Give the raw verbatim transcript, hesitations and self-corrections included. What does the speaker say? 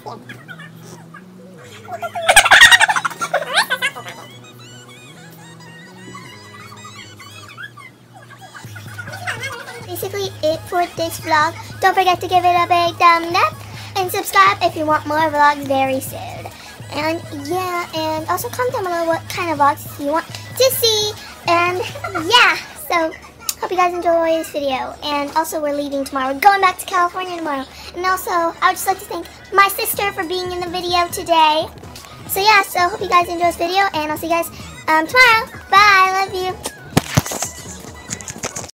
Basically it for this vlog. Don't forget to give it a big thumbs up and subscribe if you want more vlogs very soon. And yeah, and also comment down below what kind of vlogs you want to see. And yeah, so hope you guys enjoy this video. And also we're leaving tomorrow. We're going back to California tomorrow. And also I would just like to thank my sister for being in the video today. So yeah, so hope you guys enjoy this video, and I'll see you guys um, tomorrow. Bye, love you.